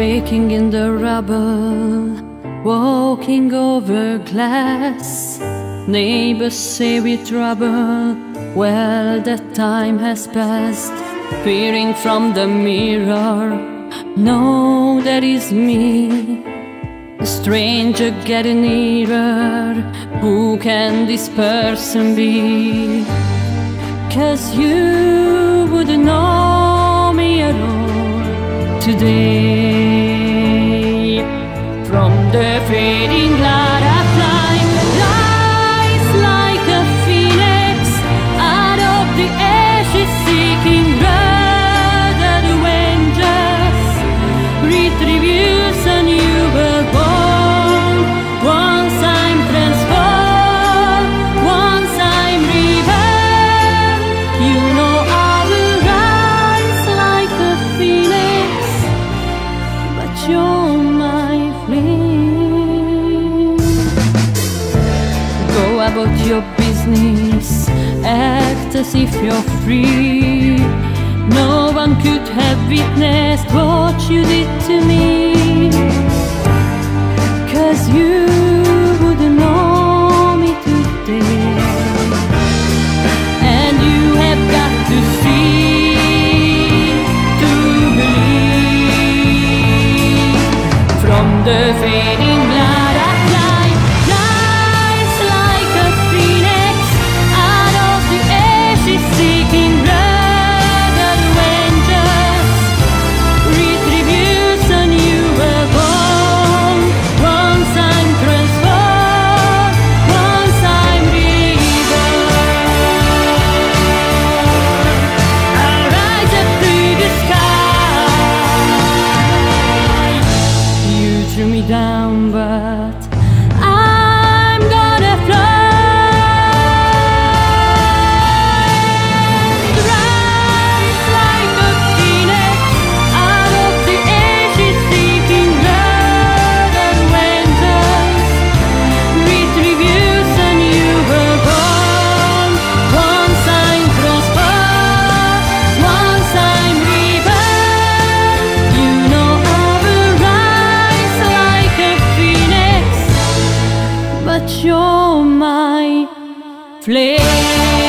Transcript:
waking in the rubble, walking over glass. Neighbors say we're trouble, well, that time has passed. Peering from the mirror, no, that is me. A stranger getting nearer, who can this person be? 'Cause you wouldn't know me at all today. From the fading light I climb, rise like a phoenix out of the ashes, seeking rather to vengeance, retribution. You were born, once I'm transformed, once I'm reborn. You know I will rise like a phoenix, but you're my flame. Go about your business, act as if you're free. No one could have witnessed what you did to me. 'Cause you wouldn't know me today. And you have got to see to believe. From the fading light I climb, rise like a phoenix out of the ashes, seeking rather vengeance, retribution. You were born, once I'm transformed, once I'm reborn. I'll rise up to the sky. You threw me down, but I'm gonna fly. Rise like a phoenix out of the ashes, seeking rather vengeance, retribution. You were born, once I'm transformed, once I'm reborn. You know I will rise like a phoenix, but you're my flame.